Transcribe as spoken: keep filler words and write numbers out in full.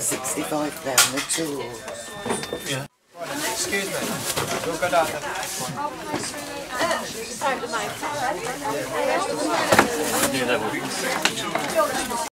sixty-five down the tools. Yeah. Excuse me, we'll go down there. Oh,